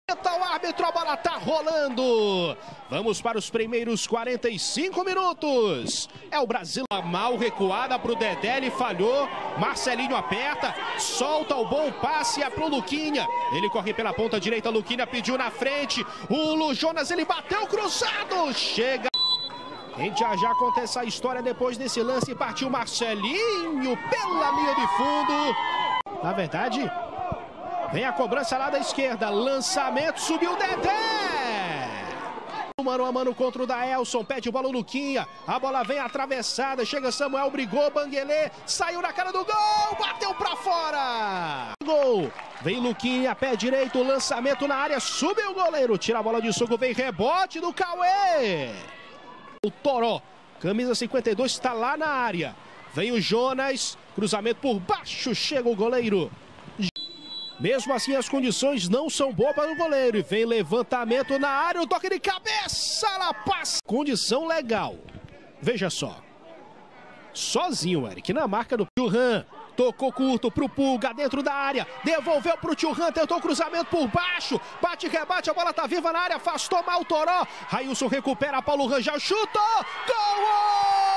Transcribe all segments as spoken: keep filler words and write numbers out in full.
O árbitro, a bola tá rolando. Vamos para os primeiros quarenta e cinco minutos. É o Brasil. Mal recuada para o Dedé, ele falhou. Marcelinho aperta, solta o bom passe é pro Luquinha. Ele corre pela ponta direita, Luquinha pediu na frente. O Lu Jonas, ele bateu cruzado. Chega. A gente já já conta essa história depois desse lance. Partiu Marcelinho pela linha de fundo. Na verdade, vem a cobrança lá da esquerda. Lançamento, subiu o Dedé. Mano a mano contra o Daelson. Pede bola o Luquinha. A bola vem atravessada. Chega Samuel, brigou. Banguelê saiu na cara do gol. Bateu pra fora. Gol. Vem Luquinha, pé direito. Lançamento na área. Subiu o goleiro. Tira a bola de soco. Vem rebote do Cauê. O Toró, camisa cinquenta e dois, está lá na área. Vem o Jonas. Cruzamento por baixo. Chega o goleiro. Mesmo assim, as condições não são boas para o goleiro. E vem levantamento na área, o toque de cabeça, ela passa. Condição legal. Veja só. Sozinho, Eric, na marca do Churran. Tocou curto pro Pulga, dentro da área. Devolveu pro Churran, tentou cruzamento por baixo. Bate, rebate, a bola tá viva na área. Afastou mal o Toró. Railson recupera, Paulo Rangel chutou. Gol!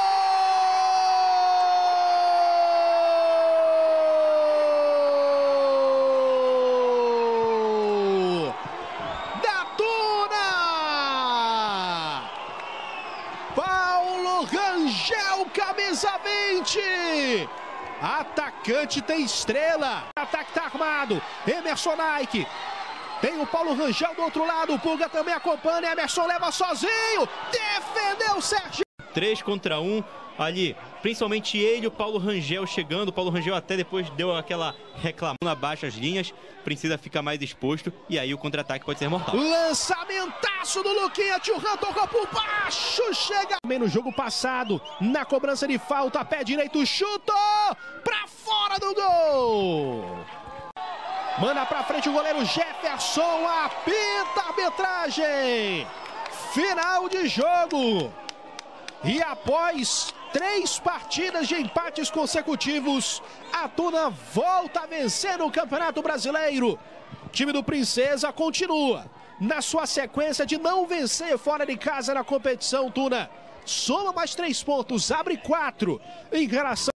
Paulo Rangel, camisa vinte. Atacante tem estrela. Ataque tá armado. Emerson Nike. Tem o Paulo Rangel do outro lado. O Pulga também acompanha. Emerson leva sozinho. Defendeu o Sérgio. Três contra um ali. Principalmente ele e o Paulo Rangel chegando. O Paulo Rangel até depois deu aquela reclamação abaixo as linhas. Precisa ficar mais exposto. E aí o contra-ataque pode ser mortal. Lançamentaço do Luquinha. Churran tocou por baixo. Chega. No jogo passado. Na cobrança de falta. Pé direito. Chutou. Pra fora do gol. Manda pra frente o goleiro Jefferson. Apita a arbitragem. Final de jogo. E após três partidas de empates consecutivos, a Tuna volta a vencer no Campeonato Brasileiro. O time do Princesa continua na sua sequência de não vencer fora de casa na competição. Tuna soma mais três pontos, abre quatro em relação